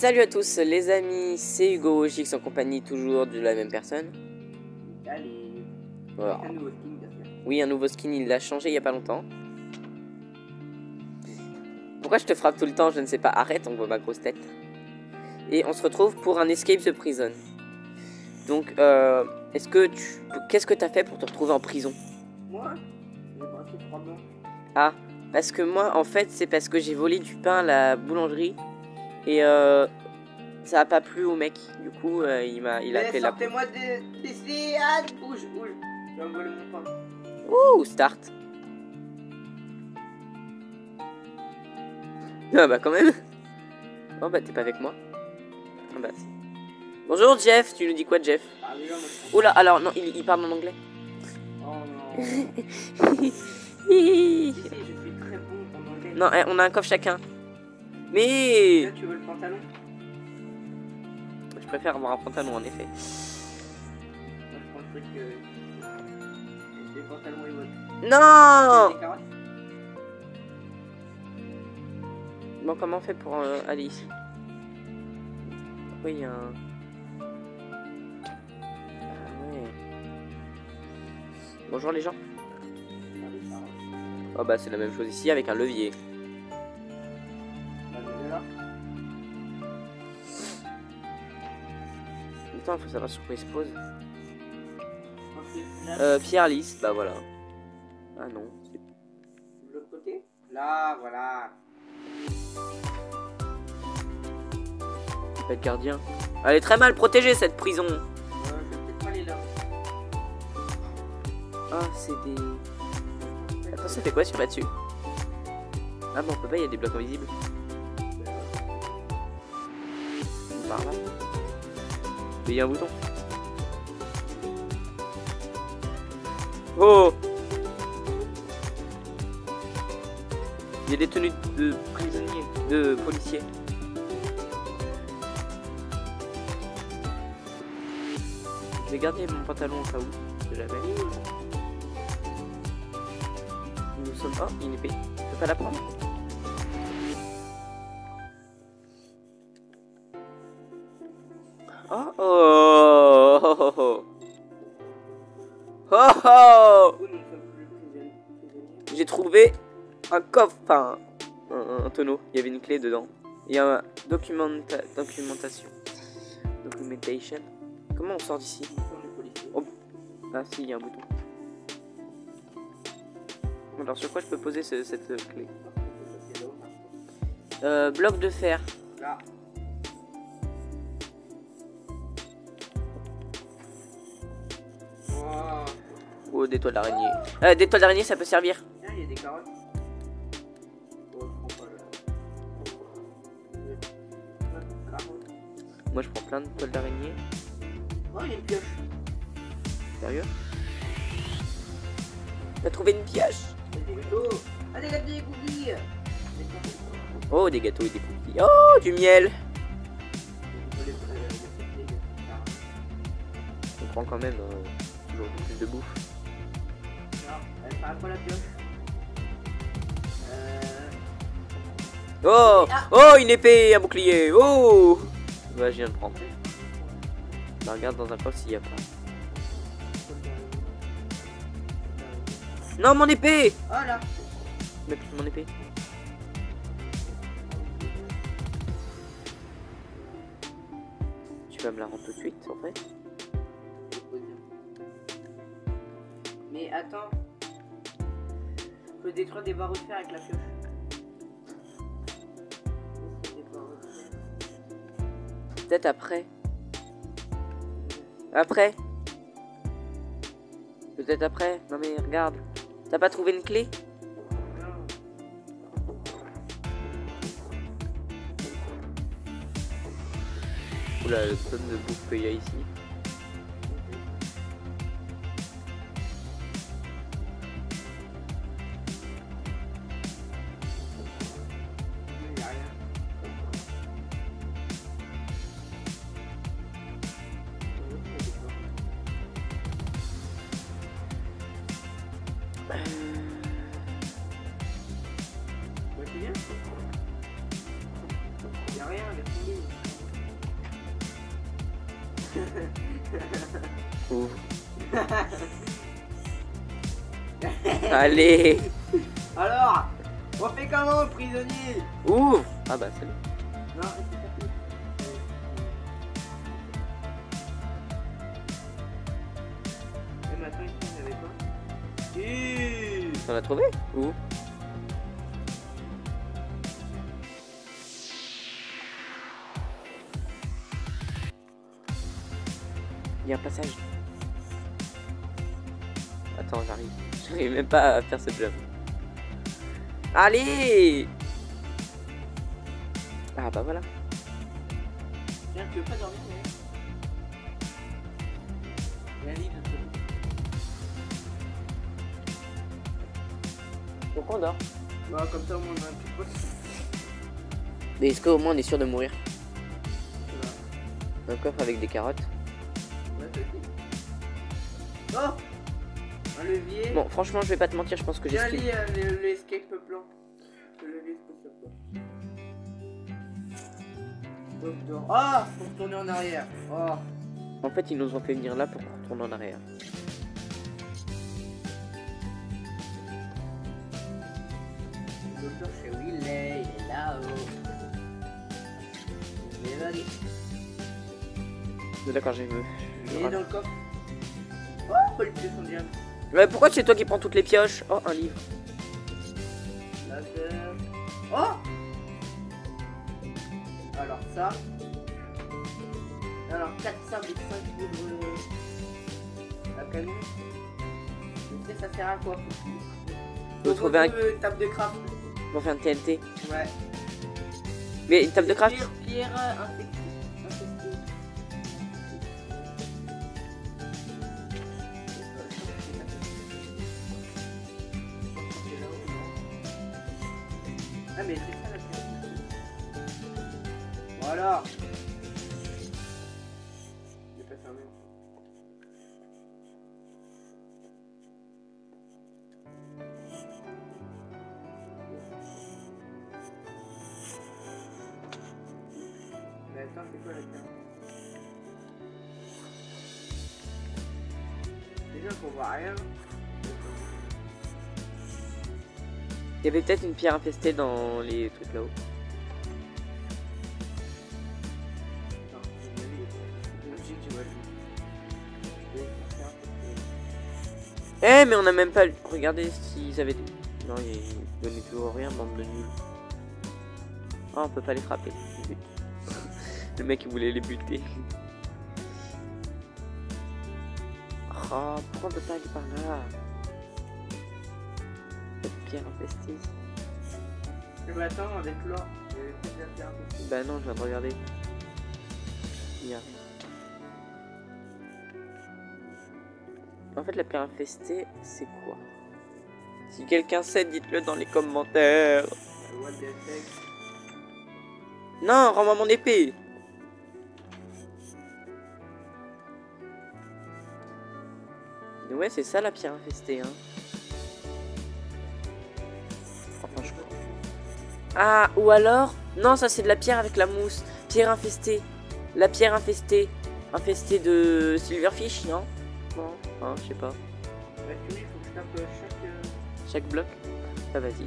Salut à tous les amis, c'est Hugo Gix en compagnie toujours de la même personne. Allez. Voilà. Un nouveau skin, bien sûr. Oui, un nouveau skin, il l'a changé il y a pas longtemps. Pourquoi je te frappe tout le temps? Je ne sais pas. Arrête, on voit ma grosse tête. Et on se retrouve pour un Escape the Prison. Donc, qu'est-ce que t'as fait pour te retrouver en prison? Moi, j'ai brassé 3 blancs. Ah, parce que moi, en fait, c'est parce que j'ai volé du pain à la boulangerie. Et ça a pas plu au mec. Du coup, il a appelé la... Sortez-moi d'ici. Ah, bouge. Je vais envoler mon pain. Ouh, start. Ah bah quand même. Oh bah t'es pas avec moi. Ah bah si. Bonjour Jeff, tu nous dis quoi Jeff? Ah, déjà, moi, je... Oula, alors non, il parle en anglais. Oh non. Si, je suis très bon en anglais. Non, on a un coffre chacun. Mais Là, tu veux le pantalon? je préfère avoir un pantalon en effet. Moi, je prends le truc. Les pantalons et votre. Non. Des carottes. Bon, comment on fait pour aller ici? Oui, il y a un... Ah ouais. Bonjour les gens. Oh bah c'est la même chose ici avec un levier. Attends, il faut savoir sur quoi il se pose. Pierre Lys, bah voilà. Ah non. De l'autre côté? Là, voilà. C'est pas le gardien. Elle est très mal protégée cette prison. Je vais peut-être pas aller là. Ah, c'est des... Attends, ça fait quoi sur là-dessus? Ah bon, on peut pas, il y a des blocs invisibles. Par là. Mais il y a un bouton. Oh! Il y a des tenues de prisonniers, de policiers. Je vais garder mon pantalon au cas où. Je l'avais. Nous sommes... Oh, une épée. Je peux pas la prendre? Oh oh oh oh oh oh oh. J'ai trouvé un coffre, enfin un tonneau. Il y avait une clé dedans. Il y a un documentation. Documentation. Comment on sort d'ici? Oh. Ah si, il y a un bouton. Alors sur quoi je peux poser cette clé? Bloc de fer. Là. Oh, des toiles d'araignée. Des toiles d'araignée, ça peut servir. Tiens, il y a des carottes. Oh, je prends pas le... Moi, je prends plein de toiles d'araignée. Oh, il y a une pioche. Sérieux? T'as trouvé une pioche? Des gâteaux. Ah, des gâteaux, des cookies. Oh, des gâteaux et des cookies. Oh, du miel. On prend quand même toujours plus de bouffe. Elle sert à quoi la pioche? Oh! Ah. Oh, une épée, un bouclier. Oh! Bah, je viens de prendre. Bah, regarde dans un coffre s'il y a pas. Non, mon épée! Oh là. Mais plus mon épée. Tu vas me la rendre tout de suite, en fait. Mais attends. Je peux détruire des barreaux de fer avec la pioche. Peut-être après. Après? Peut-être après? Non mais regarde. T'as pas trouvé une clé? Oula, le tonne de bouffe qu'il y a ici. Y'a rien, laisse tomber. Ouvre. Allez. Alors, on fait comment, prisonnier? Ouvre. Ah bah salut. Non, c'est pas tout. Et maintenant, il y avait quoi? T'en as trouvé? Où? Il y a un passage. Attends, j'arrive. J'arrive même pas à faire ce jump. Allez! Ah bah voilà. Tiens, tu veux pas dormir, mais... Il y a un lit de l'autre côté. Donc on dort. Bah, comme ça, au moins, on a un petit poste. Mais est-ce qu'au moins on est sûr de mourir? Voilà. Un coffre avec des carottes. Ouais, c'est tout. Oh! Un levier. Bon, franchement, je vais pas te mentir, je pense que j'ai Tiens, skip. l'escape plan. Le levier, c'est pas sur quoi. Ah! Faut retourner en arrière. Oh! En fait, ils nous ont fait venir là pour qu'on retourne en arrière. Le docteur chez Willet, il est là-haut. Il est là, lui. D'accord, j'ai Il est dans le coffre. Oh, faut lui descendre bien. Mais pourquoi c'est toi qui prends toutes les pioches? Oh, un livre. Laser. Oh! Alors ça. Alors 4 sables et 5 livres. La canon. Je sais ça sert à quoi? Faut trouver un... Une table de craft. Pour faire un TNT. Ouais. Mais une table de craft? Pierre infectée. Ah mais c'est ça la pierre. Voilà. Je vais pas fermer. Mais attends, c'est quoi la pierre? Déjà qu'on voit rien. Il y avait peut-être une pierre infestée dans les trucs là-haut. Non, c'est logique, tu vois. Eh, mais on a même pas regardé s'ils avaient... Non, ils donnaient toujours rien, bande de nuls. Ah, on peut pas les frapper. Le mec, il voulait les buter. Oh, pourquoi on peut pas aller par là? Cette pierre infestée. Mais attends, avec l'or, il y avait peut-être la pierre infestée. Bah non, je viens de regarder. Il y a... En fait, la pierre infestée, c'est quoi? Si quelqu'un sait, dites-le dans les commentaires. What the heck? Non, rends-moi mon épée. Mais ouais, c'est ça la pierre infestée, hein. Enfin, je crois. Ah, ou alors... Non, ça c'est de la pierre avec la mousse. Pierre infestée. La pierre infestée. Infestée de silverfish, non? Non, hein, je sais pas. Bah tu vois, il faut que je tape chaque... Chaque bloc. Ah, vas-y.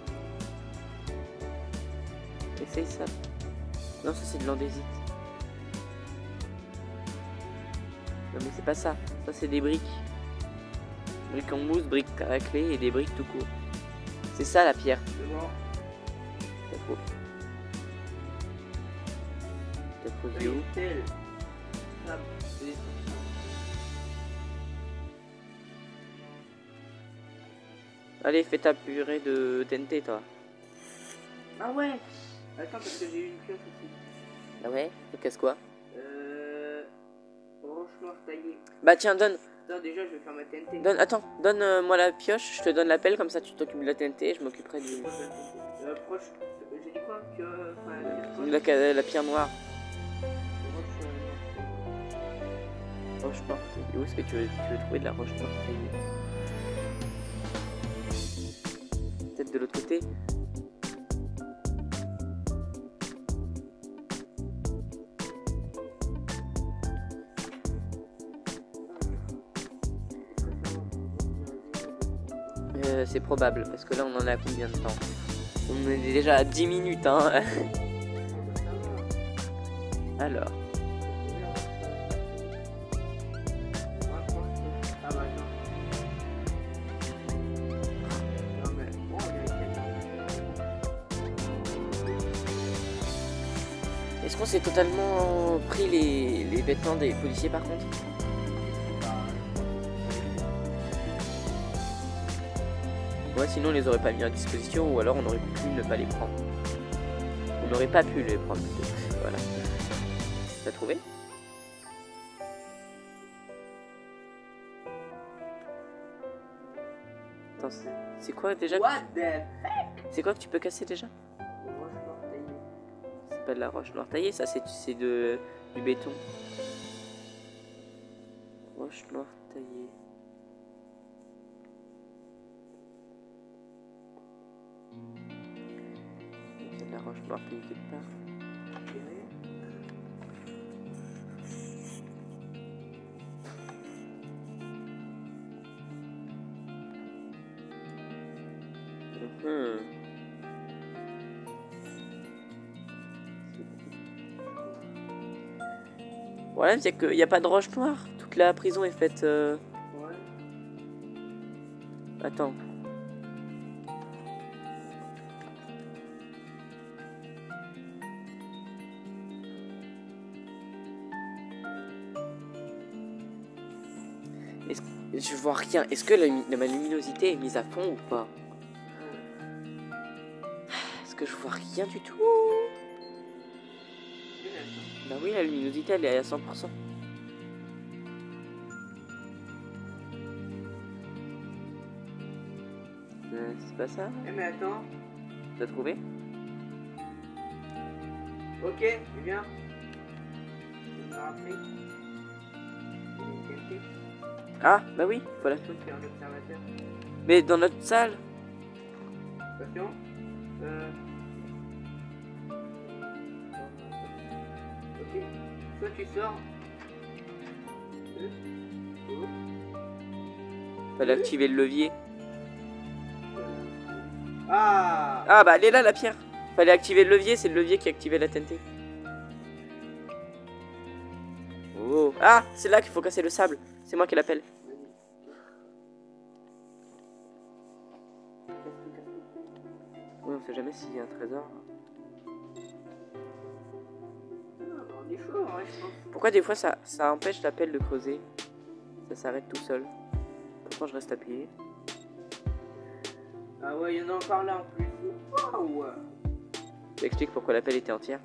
Essaye ça. Non, ça c'est de l'andésite. Non, mais c'est pas ça. Ça c'est des briques. Briques en mousse, briques à clé et des briques tout court. C'est ça la pierre. C'est bon. T'as trop. T'as trop vu où? Tel. Hop, c'est- Allez, fais ta purée de TNT, toi. Ah ouais. Attends, parce que j'ai eu une pioche aussi. Ah ouais? Qu'est-ce quoi? Roche noire taillée. Bah tiens, donne. Attends, déjà, je vais faire ma TNT. Attends, donne-moi la pioche, je te donne la pelle, comme ça tu t'occupes de la TNT et je m'occuperai du... Proche. J'ai dit quoi que... Enfin, La pierre noire. roche, Roche morte. Et où est-ce que tu veux trouver de la roche morte taillée? Peut-être de l'autre côté? C'est probable, parce que là on en est à combien de temps? On est déjà à 10 minutes, hein. Alors. Est-ce qu'on s'est totalement pris les vêtements des policiers par contre? Ouais, sinon on les aurait pas mis à disposition ou alors on aurait pu ne pas les prendre. On n'aurait pas pu les prendre. Voilà. T'as trouvé? Attends, c'est quoi déjà? What the fuck? C'est quoi que tu peux casser déjà? C'est pas de la roche noire taillée, ça c'est du béton. Roche noire taillée. C'est de la roche noire taillée quelque part. Le problème c'est qu'il n'y a pas de roche noire. Toute la prison est faite. Ouais. Attends. Je vois rien. Est-ce que ma luminosité est mise à fond ou pas? Est-ce que je vois rien du tout? Bah oui, la luminosité elle est à 100%. C'est pas ça? Eh mais attends. T'as trouvé? Ok, viens. Je vais me rappeler. Ah, bah oui, voilà. C'est un observateur. Mais dans notre salle. Attention. Ok. Soit tu sors. Fallait activer le levier. Ah. Ah bah elle est là la pierre. Fallait activer le levier, c'est le levier qui activait la TNT. Oh. Ah, c'est là qu'il faut casser le sable. C'est moi qui l'appelle. Oui, on sait jamais s'il y a un trésor. On est chaud, hein, je pense. Pourquoi des fois ça empêche l'appel de creuser? Ça s'arrête tout seul. Pourtant je reste appuyé. Ah ouais, il y en a encore là en plus. Waouh. Ça explique pourquoi l'appel était entière.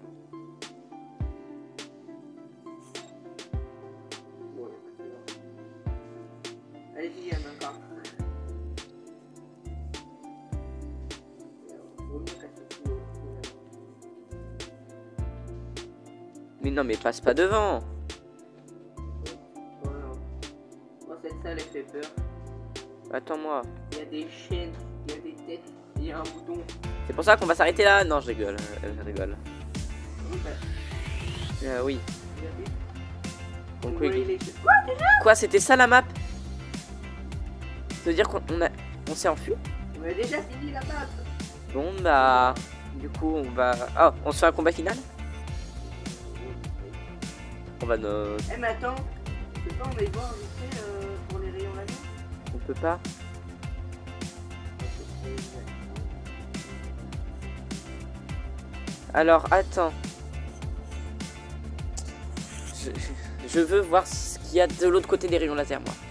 Ouais, allez-y, il y en a encore. Mais non mais passe pas devant. Voilà. Moi cette salle elle fait peur. Attends-moi. Il y a des chaînes, il y a des têtes, il y a un bouton. C'est pour ça qu'on va s'arrêter là. Non, je rigole. Je rigole. Oui. Donc oui. Quoi, c'était ça la map? Ça veut dire qu'on s'est enfui? On a déjà fini la map. Bon bah du coup on va... Oh, on se fait un combat final? On va no... Eh mais attends, tu peux pas on va y voir vite fait pour les rayons laser? On peut pas? Alors attends. Je veux voir ce qu'il y a de l'autre côté des rayons laser moi.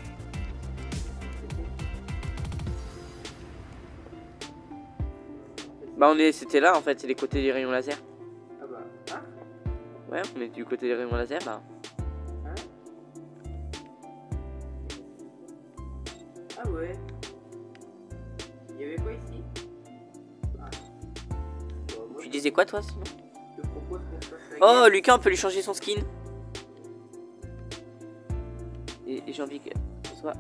Bah c'était là en fait, c'est les côtés des rayons laser. Ah bah, hein? Ouais, on est du côté des rayons laser là. Hein? Ah ouais. Il y avait quoi ici? Ah. Bon, moi, Tu disais quoi toi sinon? je te propose qu'on fasse la Oh guerre. Lucas, on peut lui changer son skin. Et j'ai envie que ce soit...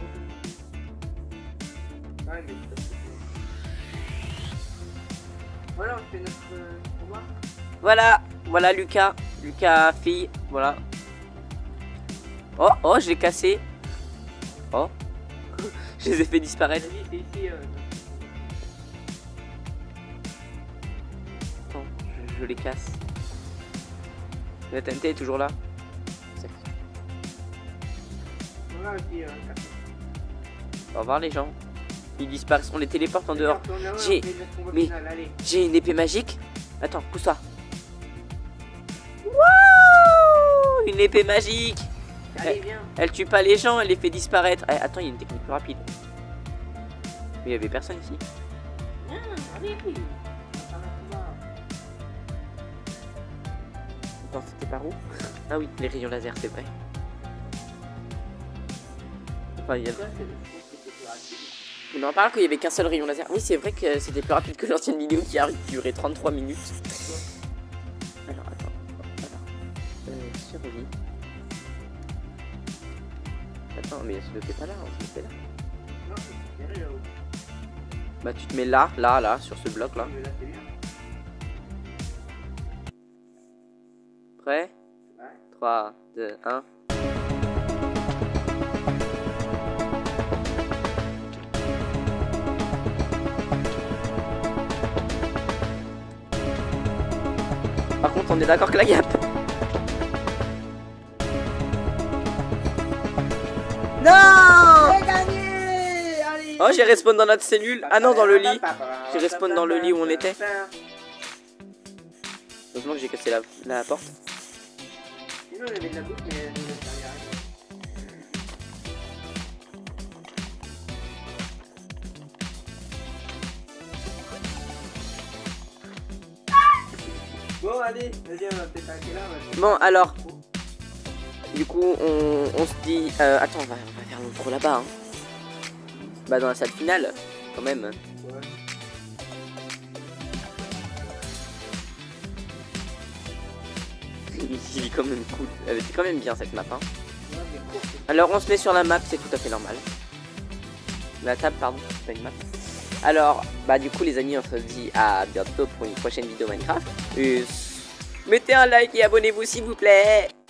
Ouais, mais voilà, on fait notre combat. Voilà Lucas. Lucas fille, voilà. Oh, je l'ai cassé. Oh. Je les ai fait disparaître. Vas-y, c'est ici. Attends, je les casse. La TNT est toujours là. Voilà, puis, Au revoir les gens. Ils disparaissent, on les téléporte en dehors. retourne là-haut, J'ai- on fait le combat mais- final, allez. J'ai une épée magique. Attends, pousse-toi. Waouh! Une épée magique. Allez, viens. Elle tue pas les gens, elle les fait disparaître. Eh, attends, il y a une technique plus rapide. Mais il y avait personne ici. Viens, allez. Ça va, ça va. Attends, c'était par où? Ah oui, les rayons laser, c'est vrai. Enfin, il y a... Ça, c'est le- je pense que c'est plus rapide. On en parle qu'il y avait qu'un seul rayon laser. Oui, c'est vrai que c'était plus rapide que l'ancienne vidéo qui a duré 33 minutes. Alors, attends. Voilà. Survie. Attends, mais je le fais pas là, on se le fait là. Non, c'est serré là-haut. Bah, tu te mets là, sur ce bloc là. Mais là, c'est bien. Prêt? Ouais. 3, 2, 1. Par contre, on est d'accord que la gap. Non! J'ai gagné! Allez! Oh, j'ai respawn dans notre cellule. Ah non, dans le lit. J'ai respawn dans le lit où on était. Heureusement que j'ai cassé la porte. Sinon, il y avait de la bouffe, mais elle ne servait à rien. Bon, allez, vas-y, on va peut-être arrêter là. Bon, alors. Du coup, on se dit... attends, on va faire l'intro là-bas. Hein. Bah, dans la salle finale, quand même. Ouais. Il est quand même cool. Elle était quand même bien cette map. Hein. Ouais, mais court, c'est- Alors, on se met sur la map, c'est tout à fait normal. La table, pardon, c'est pas une map. Alors, bah du coup les amis, on se dit à bientôt pour une prochaine vidéo Minecraft. Mettez un like et abonnez-vous s'il vous plaît.